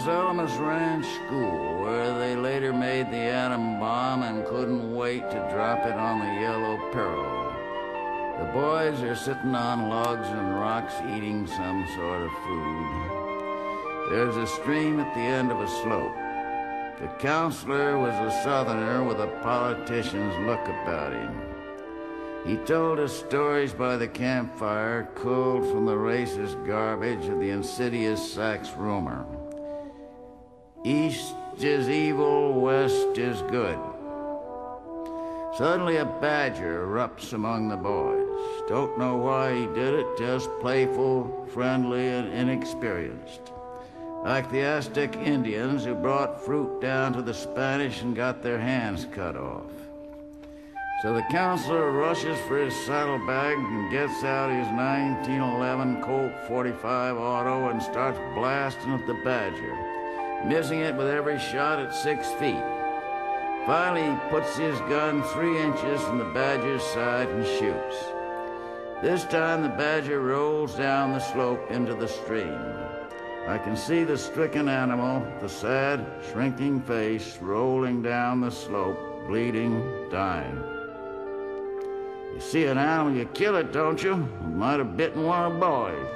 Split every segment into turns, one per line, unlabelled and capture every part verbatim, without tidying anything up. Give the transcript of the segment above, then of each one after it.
Los Alamos Ranch School, where they later made the atom bomb and couldn't wait to drop it on the Yellow Peril. The boys are sitting on logs and rocks eating some sort of food. There's a stream at the end of a slope. The counselor was a Southerner with a politician's look about him. He told us stories by the campfire, culled from the racist garbage of the insidious Sax rumor. East is evil, west is good. Suddenly a badger erupts among the boys. Don't know why he did it, just playful, friendly, and inexperienced. Like the Aztec Indians who brought fruit down to the Spanish and got their hands cut off. So the counselor rushes for his saddlebag and gets out his nineteen eleven Colt forty-five auto and starts blasting at the badger, missing it with every shot at six feet. Finally, he puts his gun three inches from the badger's side and shoots. This time, the badger rolls down the slope into the stream. I can see the stricken animal, the sad, shrinking face, rolling down the slope, bleeding, dying. You see an animal, you kill it, don't you? It might have bitten one of the boys.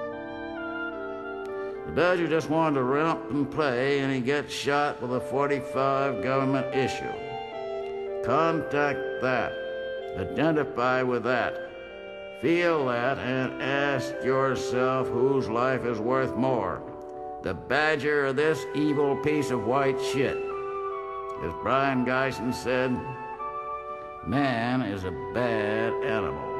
The badger just wanted to romp and play, and he gets shot with a forty-five government issue. Contact that. Identify with that. Feel that, and ask yourself whose life is worth more, the badger or this evil piece of white shit. As Brian Geisen said, man is a bad animal.